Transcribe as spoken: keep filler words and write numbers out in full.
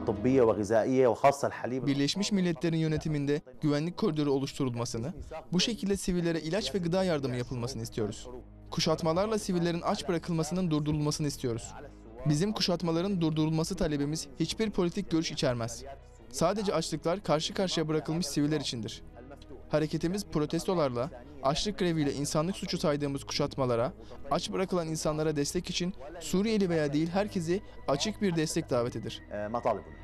طبية وغذائية وخاصة الحليب. Birleşmiş Milletler'in yönetiminde güvenlik koridoru oluşturulmasını, bu şekilde sivillere ilaç ve gıda yardımı yapılmasını istiyoruz. Kuşatmalarla sivillerin aç bırakılmasının durdurulmasını istiyoruz. Bizim kuşatmaların durdurulması talebimiz hiçbir politik görüş içermez. Sadece açlıklar karşı karşıya bırakılmış siviller içindir. Hareketimiz protestolarla, açlık greviyle insanlık suçu saydığımız kuşatmalara, aç bırakılan insanlara destek için Suriyeli veya değil herkesi açık bir destek davetidir. مطالبنا